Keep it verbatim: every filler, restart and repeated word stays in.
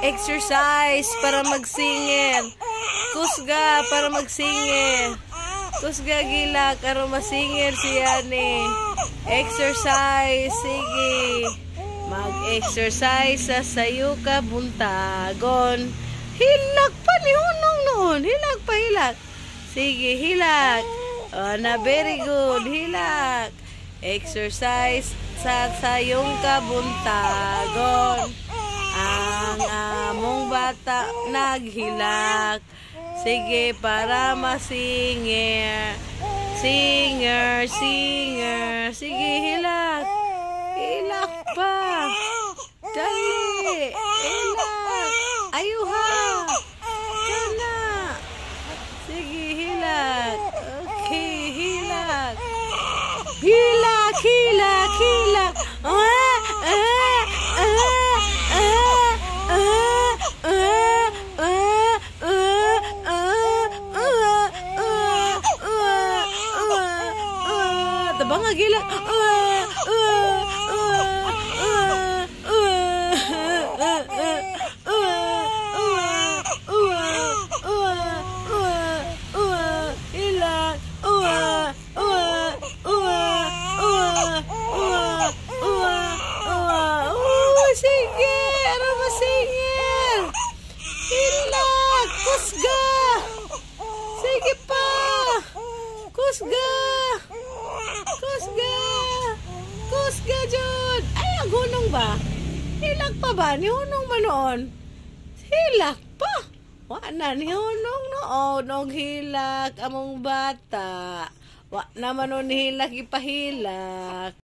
Exercise para magsingir. Kusga para magsingir. Kusga gila karo masingir si yannie. Exercise, sige. Mag-exercise sa sayo ka buntagon. Hilak pa ni hunong noon. Hilak pa, hilak. Sige, hilak. Oh, na very good. Hilak. Exercise sa sayong kabuntagon. Ang among bata naghilak. Sige, para masingir. Singer, singer. Sige, hilak. Hilak pa. Dali. Hilak. Ayuha. Kana. Sige, hilak. Okay, hilak. Hilak, hilak, hilak. Ah, ah, ah, ah, ah, ah, ah, ah, ah, tabang nga gila. Ah, ah, ah, sige, ano masingir? Hilak, kusga. Sige pa. Kusga. Kusga. Kusga, Jud. Ay, ang hunong ba? Hilak pa ba? Ni hunong ba noon? Hilak pa. Wa na ni hunong noon. Og hilak among bata. Wa naman nun hilak ipahilak.